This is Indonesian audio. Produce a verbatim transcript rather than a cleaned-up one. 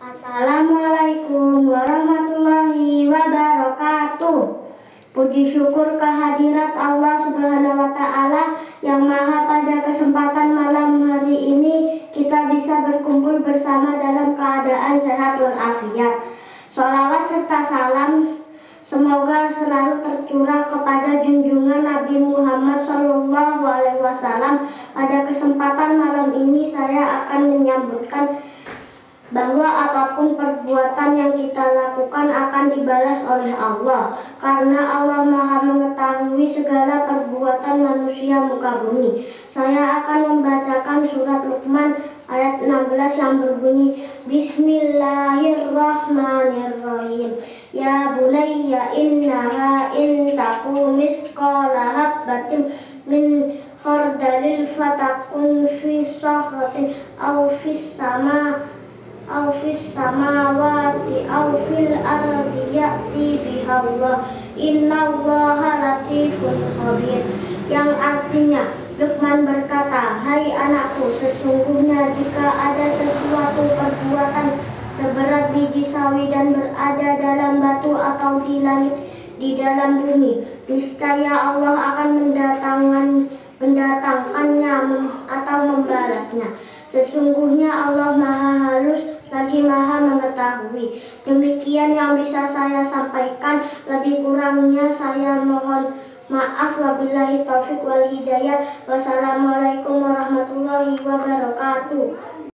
Assalamualaikum warahmatullahi wabarakatuh. Puji syukur kehadirat Allah Subhanahu wa Ta'ala yang Maha. Pada kesempatan malam hari ini kita bisa berkumpul bersama dalam keadaan sehat walafiat. Sholawat serta salam semoga selalu tercurah kepada junjungan Nabi Muhammad shallallahu alaihi wasallam. Pada kesempatan malam ini saya akan menyambutkan bahwa apapun perbuatan yang kita lakukan akan dibalas oleh Allah, karena Allah Maha mengetahui segala perbuatan manusia muka bumi. Saya akan membacakan surat Luqman ayat enam belas yang berbunyi, Bismillahirrahmanirrahim. Ya bunayya innaha in taku misqala habbatin min khardalil fatakun fi sakhratin aw fis sama aw fis samawati aw fil ardi ya'ti bihallah innallaha latifun khabir. Yang artinya, Luqman berkata, hai anakku, sesungguhnya jika ada sesuatu perbuatan seberat biji sawi dan berada dalam batu atau di langit di dalam bumi, niscaya Allah akan mendatangkan mendatangkannya atau membalasnya. Sesungguhnya Allah Maha halus lagi Maha mengetahui. Demikian yang bisa saya sampaikan, lebih kurangnya saya mohon maaf. Wabillahi taufik wal hidayah. Wassalamualaikum warahmatullahi wabarakatuh.